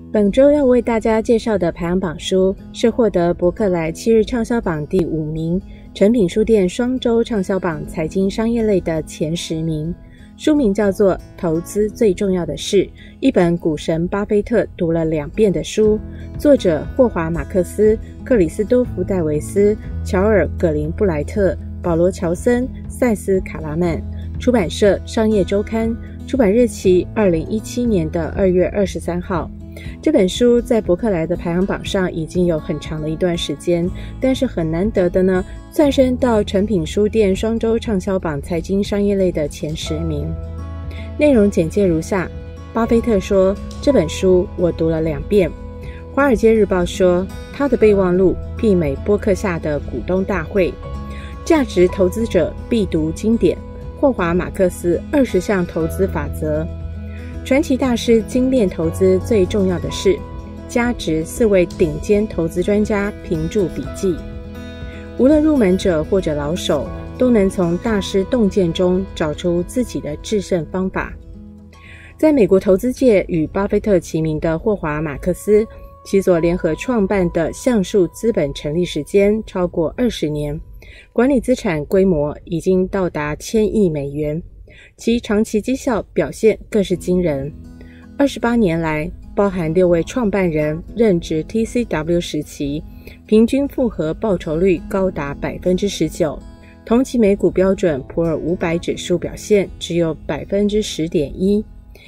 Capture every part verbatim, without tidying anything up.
本周要为大家介绍的排行榜书是获得博客来七日畅销榜第五名，诚品书店双周畅销榜财经商业类的前十名。书名叫做《投资最重要的事》，一本股神巴菲特读了两遍的书，作者霍华·马克斯、克里斯多夫·戴维斯、乔尔·葛林布莱特、保罗·乔森、塞斯·卡拉曼，出版社商业周刊，出版日期二零一七年的二月二十三号。这本书在博客来的排行榜上已经有很长的一段时间，但是很难得的呢，窜升到诚品书店双周畅销榜财经商业类的前十名。内容简介如下：巴菲特说，这本书我读了两遍。华尔街日报说，他的备忘录媲美波克夏的股东大会。价值投资者必读经典，霍华·马克思二十项投资法则。传奇大师精炼投资最重要的是，价值四位顶尖投资专家评注笔记。无论入门者或者老手，都能从大师洞见中找出自己的制胜方法。在美国投资界与巴菲特齐名的霍华·马克思，其所联合创办的橡树资本成立时间超过二十年，管理资产规模已经到达千亿美元。其长期绩效表现更是惊人。二十八年来，包含六位创办人任职 T C W 时期，平均复合报酬率高达 百分之十九， 同期美股标准普尔五百指数表现只有 百分之十点一，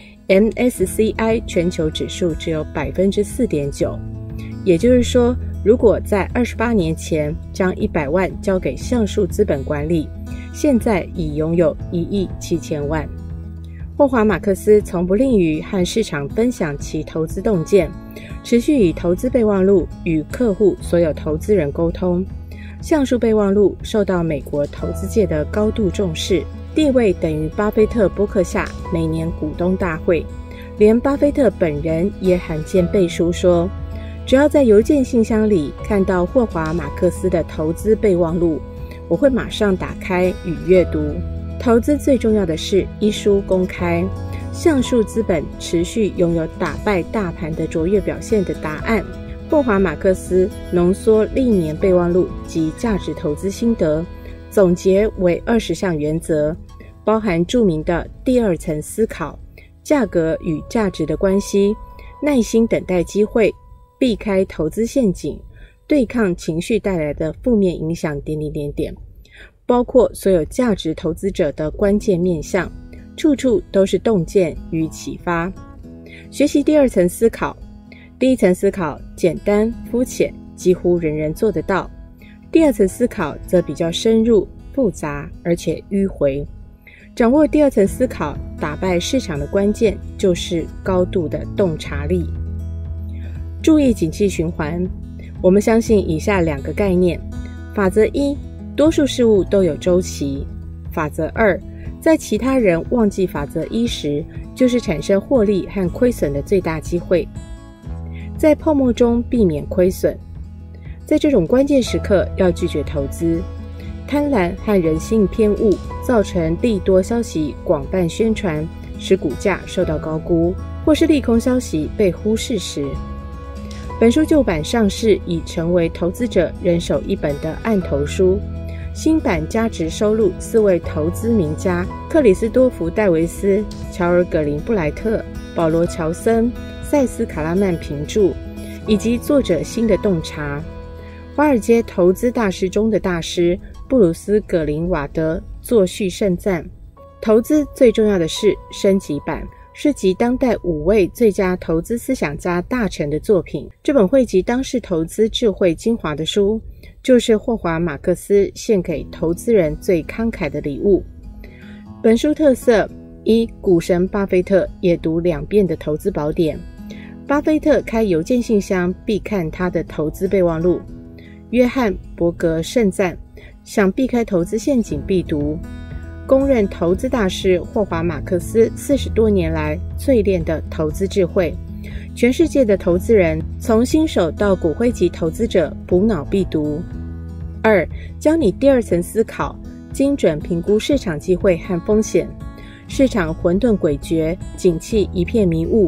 M S C I 全球指数只有 百分之四点九。 也就是说，如果在二十八年前将一百万交给橡树资本管理，现在已拥有一亿七千万。霍华·马克思从不吝于和市场分享其投资洞见，持续以投资备忘录与客户所有投资人沟通。橡树备忘录受到美国投资界的高度重视，地位等于巴菲特波克夏每年股东大会。连巴菲特本人也罕见背书说，只要在邮件信箱里看到霍华·马克思的投资备忘录，我会马上打开与阅读。投资最重要的是一书公开，橡树资本持续拥有打败大盘的卓越表现的答案。霍华·马克思浓缩历年备忘录及价值投资心得，总结为二十项原则，包含著名的第二层思考、价格与价值的关系、耐心等待机会、避开投资陷阱、对抗情绪带来的负面影响点点点点，包括所有价值投资者的关键面向，处处都是洞见与启发。学习第二层思考。第一层思考简单肤浅，几乎人人做得到。第二层思考则比较深入复杂，而且迂回。掌握第二层思考，打败市场的关键就是高度的洞察力。注意景气循环。我们相信以下两个概念：法则一，多数事物都有周期；法则二，在其他人忘记法则一时，就是产生获利和亏损的最大机会。在泡沫中避免亏损，在这种关键时刻要拒绝投资。贪婪和人性偏误造成利多消息广泛宣传，使股价受到高估，或是利空消息被忽视时。本书旧版上市已成为投资者人手一本的案头书，新版加值收录四位投资名家克里斯多夫·戴维斯、乔尔·葛林布莱特、保罗·乔森、塞斯·卡拉曼评注，以及作者新的洞察。华尔街投资大师中的大师布鲁斯·葛林瓦德作序盛赞，投资最重要的是升级版，是集当代五位最佳投资思想家大成的作品。这本汇集当世投资智慧精华的书，就是霍华·马克思献给投资人最慷慨的礼物。本书特色一，股神巴菲特也读两遍的投资宝典。巴菲特开邮件信箱必看他的投资备忘录。约翰·伯格盛赞，想避开投资陷阱必读。公认投资大师霍华·马克思四十多年来淬炼的投资智慧，全世界的投资人从新手到骨灰级投资者补脑必读。二，教你第二层思考，精准评估市场机会和风险。市场混沌诡谲，景气一片迷雾，更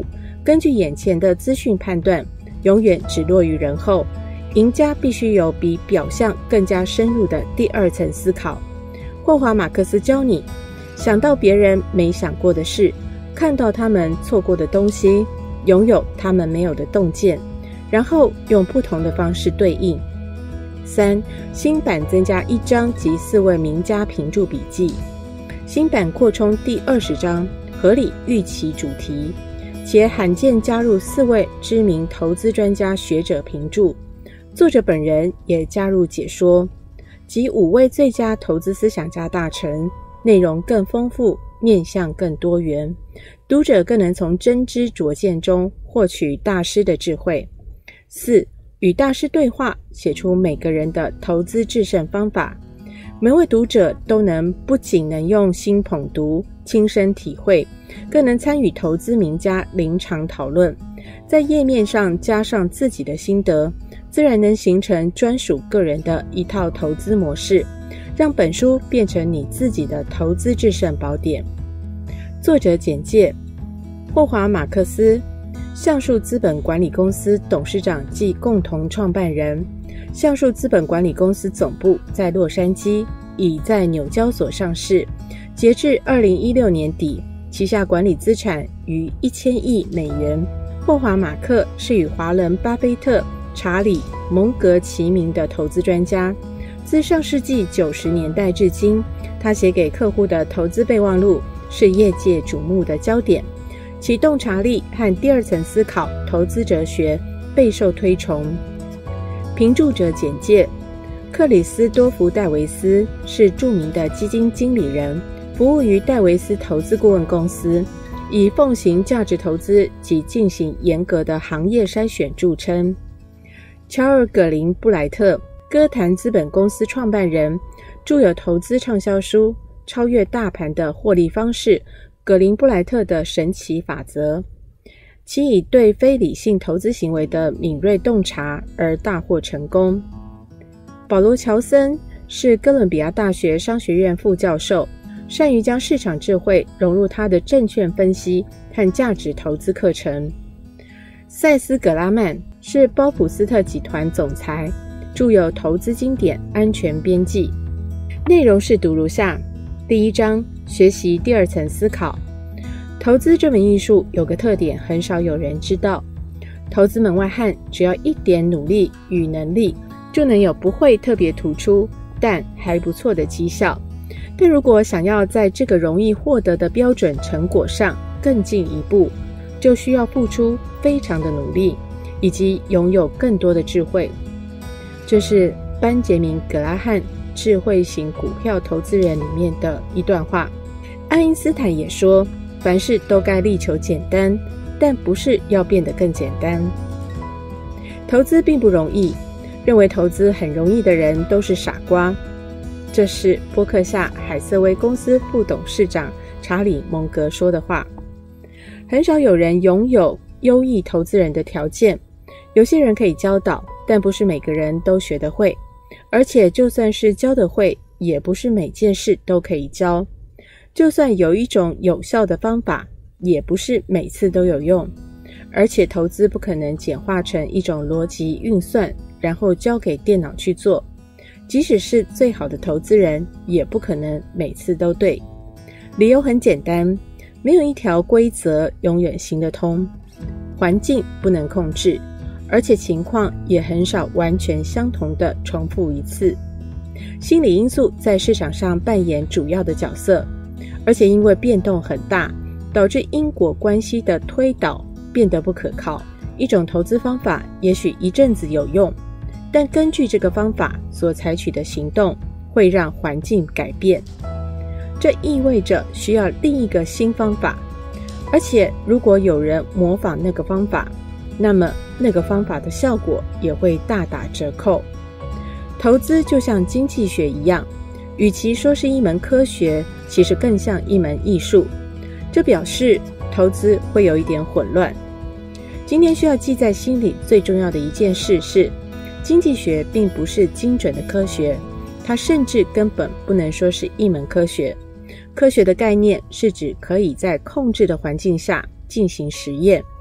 根据眼前的资讯判断，永远只落于人后。赢家必须有比表象更加深入的第二层思考。霍华·马克思教你，想到别人没想过的事，看到他们错过的东西，拥有他们没有的洞见，然后用不同的方式对应。三、新版增加一章及四位名家评注笔记。新版扩充第二十章，合理预期主题，且罕见加入四位知名投资专家学者评注。作者本人也加入解说，及五位最佳投资思想家大成，内容更丰富，面向更多元，读者更能从真知灼见中获取大师的智慧。四、与大师对话，写出每个人的投资制胜方法，每位读者都能不仅能用心捧读、亲身体会，更能参与投资名家临场讨论，在页面上加上自己的心得，自然能形成专属个人的一套投资模式，让本书变成你自己的投资制胜宝典。作者简介：霍华·马克思，橡树资本管理公司董事长暨共同创办人。橡树资本管理公司总部在洛杉矶，已在纽交所上市。截至二零一六年底，旗下管理资产逾一千亿美元。霍华·马克是与华伦·巴菲特、查理·蒙格齐名的投资专家。自上世纪九十年代至今，他写给客户的投资备忘录是业界瞩目的焦点。其洞察力和第二层思考投资哲学备受推崇。评注者简介：克里斯多弗·戴维斯是著名的基金经理人，服务于戴维斯投资顾问公司，以奉行价值投资及进行严格的行业筛选著称。乔尔·葛林布莱特，歌坛资本公司创办人，著有投资畅销书《超越大盘的获利方式》、葛林布莱特的神奇法则，其以对非理性投资行为的敏锐洞察而大获成功。保罗·乔森是哥伦比亚大学商学院副教授，善于将市场智慧融入他的证券分析和价值投资课程。塞斯·葛拉曼是包普斯特集团总裁，著有投资经典《安全边际》。内容是读如下：第一章，学习第二层思考。投资这门艺术有个特点，很少有人知道。投资门外汉只要一点努力与能力，就能有不会特别突出，但还不错的绩效。但如果想要在这个容易获得的标准成果上更进一步，就需要付出非常的努力，以及拥有更多的智慧。这是班杰明·葛拉汉智慧型股票投资人里面的一段话。爱因斯坦也说，凡事都该力求简单，但不是要变得更简单。投资并不容易，认为投资很容易的人都是傻瓜。这是波克夏海瑟薇公司副董事长查理·蒙格说的话。很少有人拥有优异投资人的条件，有些人可以教导，但不是每个人都学得会，而且就算是教得会，也不是每件事都可以教。就算有一种有效的方法，也不是每次都有用。而且投资不可能简化成一种逻辑运算，然后交给电脑去做。即使是最好的投资人，也不可能每次都对。理由很简单，没有一条规则永远行得通。环境不能控制，而且情况也很少完全相同的重复一次。心理因素在市场上扮演主要的角色，而且因为变动很大，导致因果关系的推导变得不可靠。一种投资方法也许一阵子有用，但根据这个方法所采取的行动会让环境改变，这意味着需要另一个新方法。而且如果有人模仿那个方法，那么那个方法的效果也会大打折扣。投资就像经济学一样，与其说是一门科学，其实更像一门艺术。这表示投资会有一点混乱。今天需要记在心里最重要的一件事是，经济学并不是精准的科学，它甚至根本不能说是一门科学。科学的概念是指可以在控制的环境下进行实验，而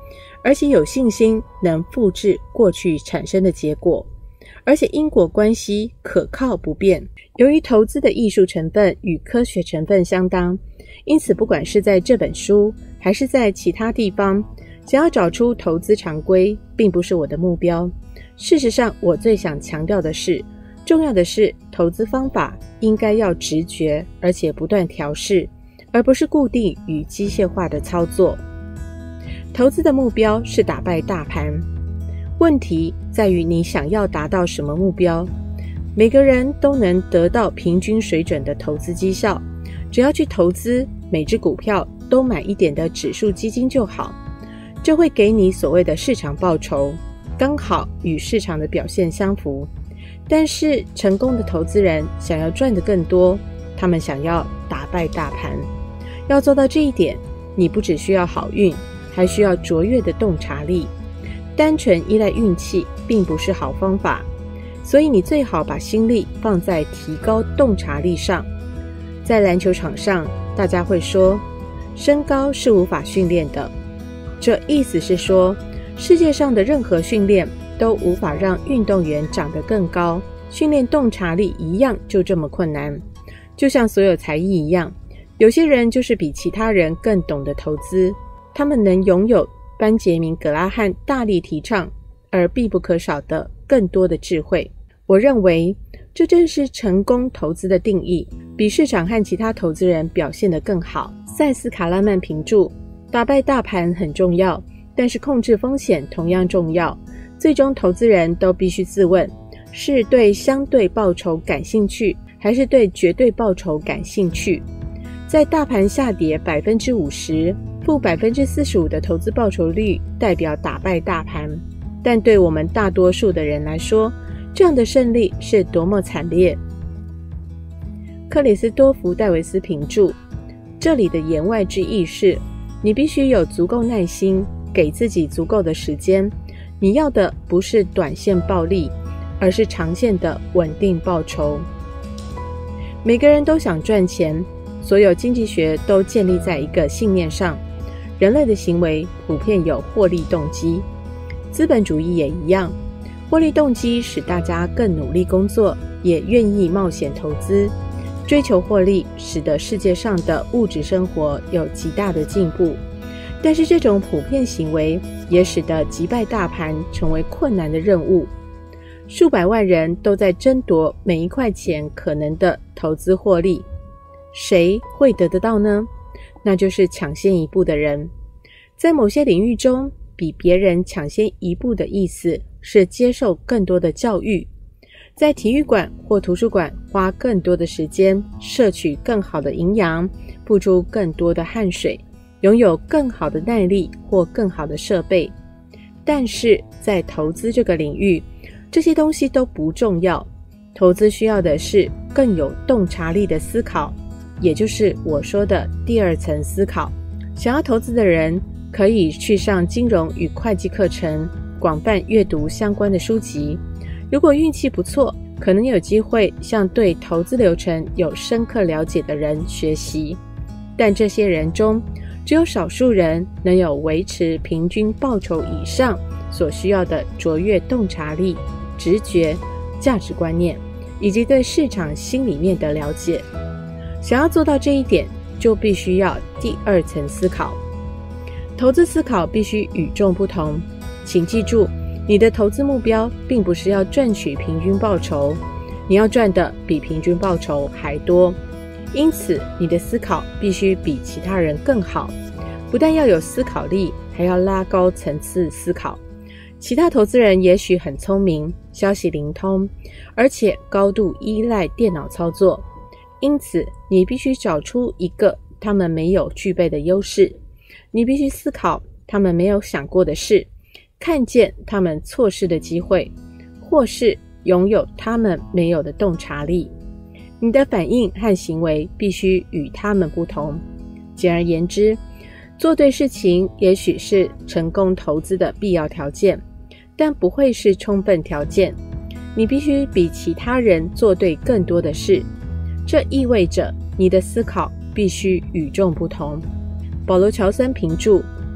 而且有信心能复制过去产生的结果，而且因果关系可靠不变。由于投资的艺术成分与科学成分相当，因此不管是在这本书还是在其他地方，想要找出投资常规并不是我的目标。事实上，我最想强调的是，重要的是投资方法应该要直觉，而且不断调试，而不是固定与机械化的操作。投资的目标是打败大盘，问题在于你想要达到什么目标。每个人都能得到平均水准的投资绩效，只要去投资每只股票都买一点的指数基金就好，这会给你所谓的市场报酬，刚好与市场的表现相符。但是成功的投资人想要赚得更多，他们想要打败大盘。要做到这一点，你不只需要好运，还需要卓越的洞察力。单纯依赖运气并不是好方法，所以你最好把心力放在提高洞察力上。在篮球场上，大家会说身高是无法训练的，这意思是说世界上的任何训练都无法让运动员长得更高，训练洞察力一样就这么困难。就像所有才艺一样，有些人就是比其他人更懂得投资，他们能拥有班杰明·葛拉汉大力提倡而必不可少的更多的智慧。我认为这正是成功投资的定义，比市场和其他投资人表现得更好。塞斯·卡拉曼评注，打败大盘很重要，但是控制风险同样重要。最终投资人都必须自问，是对相对报酬感兴趣，还是对绝对报酬感兴趣。在大盘下跌 百分之五十， 负 百分之四十五 的投资报酬率代表打败大盘，但对我们大多数的人来说，这样的胜利是多么惨烈。克里斯多福·戴维斯评注，这里的言外之意是，你必须有足够耐心，给自己足够的时间。你要的不是短线暴利，而是长线的稳定报酬。每个人都想赚钱，所有经济学都建立在一个信念上，人类的行为普遍有获利动机。资本主义也一样，获利动机使大家更努力工作，也愿意冒险投资。追求获利使得世界上的物质生活有极大的进步，但是这种普遍行为也使得击败大盘成为困难的任务。数百万人都在争夺每一块钱可能的投资获利，谁会得得到呢？那就是抢先一步的人。在某些领域中，比别人抢先一步的意思是接受更多的教育，在体育馆或图书馆花更多的时间，摄取更好的营养，付出更多的汗水，拥有更好的耐力或更好的设备。但是在投资这个领域，这些东西都不重要，投资需要的是更有洞察力的思考，也就是我说的第二层思考。想要投资的人可以去上金融与会计课程，广泛阅读相关的书籍。如果运气不错，可能有机会向对投资流程有深刻了解的人学习。但这些人中，只有少数人能有维持平均报酬以上所需要的卓越洞察力、直觉、价值观念，以及对市场心里面的了解。想要做到这一点，就必须要第二层思考。投资思考必须与众不同。请记住，你的投资目标并不是要赚取平均报酬，你要赚的比平均报酬还多。因此，你的思考必须比其他人更好，不但要有思考力，还要拉高层次思考。其他投资人也许很聪明，消息灵通，而且高度依赖电脑操作，因此你必须找出一个他们没有具备的优势。你必须思考他们没有想过的事，看见他们错失的机会，或是拥有他们没有的洞察力。你的反应和行为必须与他们不同。简而言之，做对事情也许是成功投资的必要条件，但不会是充分条件。你必须比其他人做对更多的事，这意味着你的思考必须与众不同。保罗·乔森评注，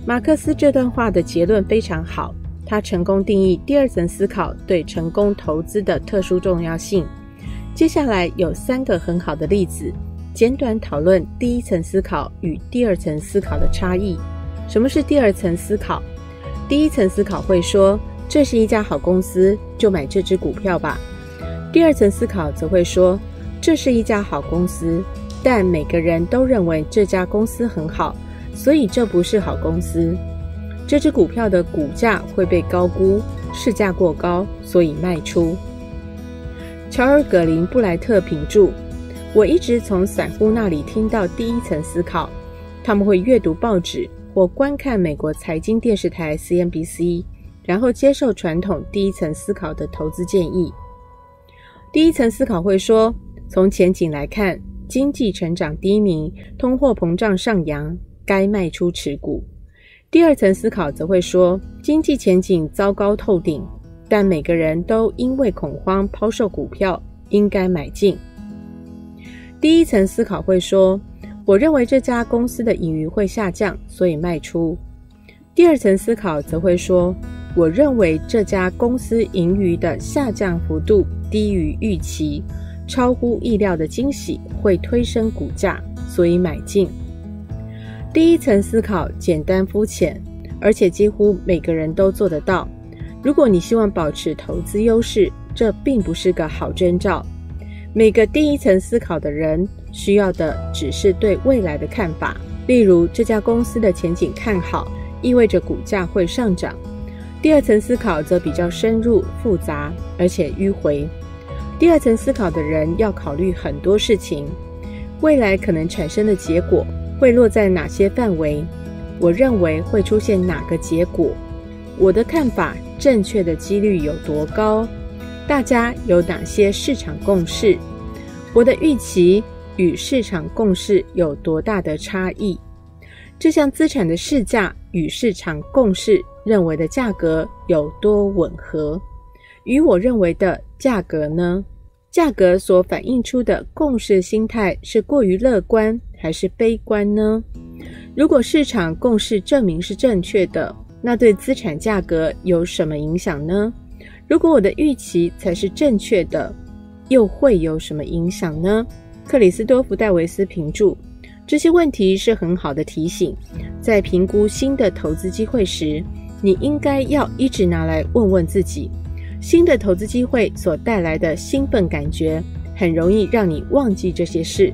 马克思这段话的结论非常好，他成功定义第二层思考对成功投资的特殊重要性。接下来有三个很好的例子，简短讨论第一层思考与第二层思考的差异。什么是第二层思考？第一层思考会说，这是一家好公司，就买这只股票吧。第二层思考则会说，这是一家好公司，但每个人都认为这家公司很好，所以这不是好公司。这只股票的股价会被高估，市价过高，所以卖出。乔尔·葛林布莱特评注，我一直从散户那里听到第一层思考，他们会阅读报纸或观看美国财经电视台 C N B C， 然后接受传统第一层思考的投资建议。第一层思考会说，从前景来看，经济成长低迷，通货膨胀上扬，该卖出持股。第二层思考则会说，经济前景糟糕透顶，但每个人都因为恐慌抛售股票，应该买进。第一层思考会说，我认为这家公司的盈余会下降，所以卖出。第二层思考则会说，我认为这家公司盈余的下降幅度低于预期，超乎意料的惊喜会推升股价，所以买进。第一层思考简单肤浅，而且几乎每个人都做得到。如果你希望保持投资优势，这并不是个好征兆。每个第一层思考的人需要的只是对未来的看法，例如这家公司的前景看好，意味着股价会上涨。第二层思考则比较深入复杂，而且迂回。第二层思考的人要考虑很多事情，未来可能产生的结果会落在哪些范围，我认为会出现哪个结果，我的看法正确的几率有多高，大家有哪些市场共识，我的预期与市场共识有多大的差异，这项资产的市价与市场共识认为的价格有多吻合，与我认为的价格呢？价格所反映出的共识心态是过于乐观还是悲观呢？如果市场共识证明是正确的，那对资产价格有什么影响呢？如果我的预期才是正确的，又会有什么影响呢？克里斯多夫·戴维斯评注，这些问题是很好的提醒，在评估新的投资机会时，你应该要一直拿来问问自己。新的投资机会所带来的兴奋感觉，很容易让你忘记这些事。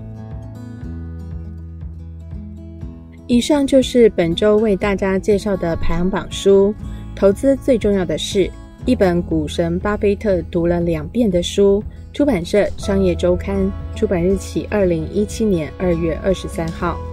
以上就是本周为大家介绍的排行榜书，投资最重要的事，一本股神巴菲特读了两遍的书，出版社商业周刊，出版日期二零一七年二月二十三号。